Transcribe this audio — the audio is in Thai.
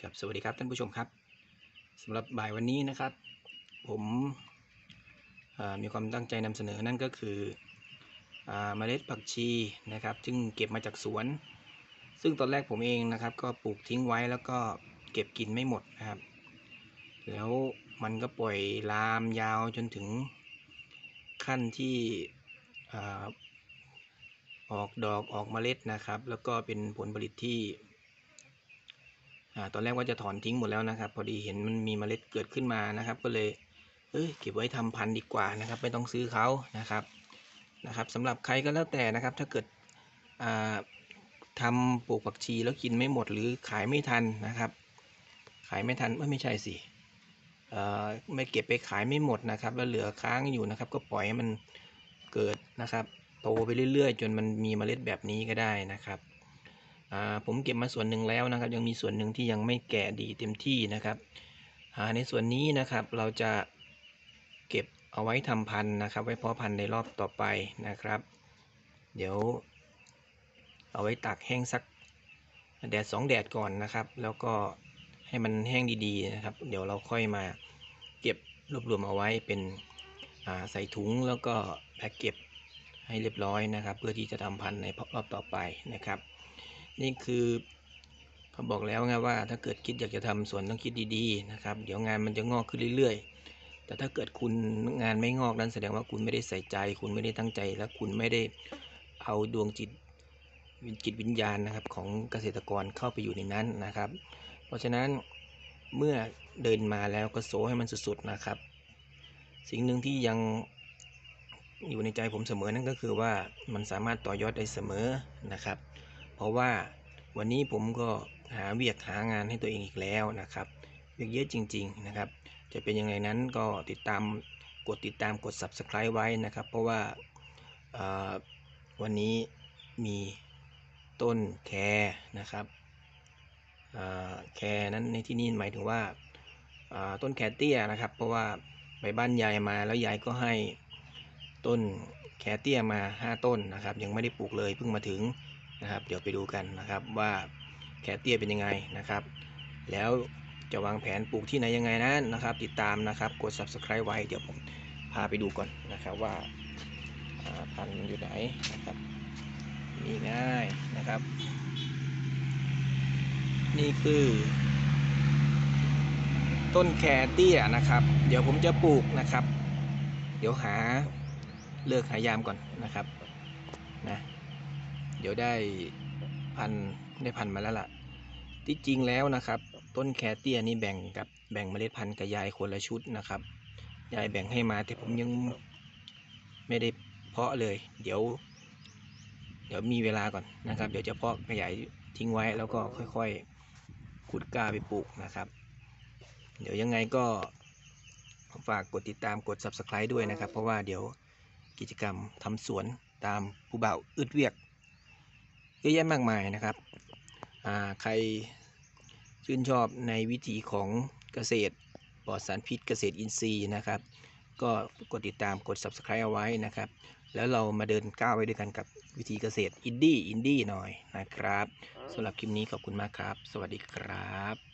ครับสวัสดีครับท่านผู้ชมครับสำหรับบ่ายวันนี้นะครับผมมีความตั้งใจนำเสนอนั่นก็คือเมล็ดผักชีนะครับซึ่งเก็บมาจากสวนซึ่งตอนแรกผมเองนะครับก็ปลูกทิ้งไว้แล้วก็เก็บกินไม่หมดนะครับแล้วมันก็ปล่อยลามยาวจนถึงขั้นที่อ่าออกดอกออกเมล็ดนะครับแล้วก็เป็นผลผลิตที่ตอนแรกว่าจะถอนทิ้งหมดแล้วนะครับพอดีเห็นมันมีเมล็ดเกิดขึ้นมานะครับก็เลยเก็บไว้ทำพันธุ์ดีกว่านะครับไม่ต้องซื้อเขานะครับสำหรับใครก็แล้วแต่นะครับถ้าเกิดทำปลูกผักชีแล้วกินไม่หมดหรือขายไม่ทันนะครับขายไม่ทันไม่ใช่สิไม่เก็บไปขายไม่หมดนะครับแล้วเหลือค้างอยู่นะครับก็ปล่อยให้มันเกิดนะครับโตไปเรื่อยๆจนมันมีเมล็ดแบบนี้ก็ได้นะครับผมเก็บมาส่วนหนึ่งแล้วนะครับยังมีส่วนหนึ่งที่ยังไม่แก่ดีเต็มที่นะครับในส่วนนี้นะครับเราจะเก็บเอาไว้ทำพันธุ์นะครับไว้เพาะพันธุ์ในรอบต่อไปนะครับเดี๋ยวเอาไว้ตากแห้งสักแดด2 แดดก่อนนะครับแล้วก็ให้มันแห้งดีๆนะครับเดี๋ยวเราค่อยมาเก็บรวบรวมเอาไว้เป็นใส่ถุงแล้วก็แพ็คเก็บให้เรียบร้อยนะครับเพื่อที่จะทำพันธุ์ในรอบต่อไปนะครับนี่คือเขาบอกแล้วไงว่าถ้าเกิดคิดอยากจะทำสวนต้องคิดดีๆนะครับเดี๋ยวงานมันจะงอกขึ้นเรื่อยๆแต่ถ้าเกิดคุณงานไม่งอกนั้นแสดงว่าคุณไม่ได้ใส่ใจคุณไม่ได้ตั้งใจและคุณไม่ได้เอาดวงจิตวิญญาณนะครับของเกษตรกรเข้าไปอยู่ในนั้นนะครับเพราะฉะนั้นเมื่อเดินมาแล้วก็โซให้มันสุดๆนะครับสิ่งหนึ่งที่ยังอยู่ในใจผมเสมอนั่นก็คือว่ามันสามารถต่อยอดได้เสมอนะครับเพราะว่าวันนี้ผมก็หางานให้ตัวเองอีกแล้วนะครับเยอะจริงๆนะครับจะเป็นยังไงนั้นก็กดติดตามกด Subscribe ไว้นะครับเพราะว่าวันนี้มีต้นแคนะครับแคนั้นในที่นี้หมายถึงว่าต้นแคเตี้ยนะครับเพราะว่าไปบ้านยายมาแล้วยายก็ให้ต้นแคเตี้ยมา5 ต้นนะครับยังไม่ได้ปลูกเลยเพิ่งมาถึงนะครับเดี๋ยวไปดูกันนะครับว่าแคเตี้ยเป็นยังไงนะครับแล้วจะวางแผนปลูกที่ไหนยังไงนั้นนะครับติดตามนะครับกด Subscribe ไว้เดี๋ยวผมพาไปดูก่อนนะครับว่าพันธุ์อยู่ไหนนะครับนี่ง่ายนะครับนี่คือต้นแคเตี้ยนะครับเดี๋ยวผมจะปลูกนะครับเดี๋ยวเลิกหายามก่อนนะครับนะเดี๋ยวได้พันธุ์มาแล้วล่ะที่จริงแล้วนะครับต้นแคเตี้ยนี่แบ่งเมล็ดพันธุ์กับยายคนละชุดนะครับยายแบ่งให้มาแต่ผมยังไม่ได้เพาะเลยเดี๋ยวมีเวลาก่อนนะครับเดี๋ยวจะเพาะขยายทิ้งไว้แล้วก็ค่อยๆขุดกล้าไปปลูกนะครับเดี๋ยวยังไงก็ฝากกดติดตามกด Subscribe ด้วยนะครับเพราะว่าเดี๋ยวกิจกรรมทำสวนตามผู้บ่าวอึดเวียกเยอะแยะมากมายนะครับใครชื่นชอบในวิถีของเกษตรปลอดสารพิษเกษตรอินทรีย์นะครับก็กดติดตามกด Subscribe เอาไว้นะครับแล้วเรามาเดินก้าวไปด้วยกันกับวิถีเกษตรอินดี้หน่อยนะครับสำหรับคลิปนี้ขอบคุณมากครับสวัสดีครับ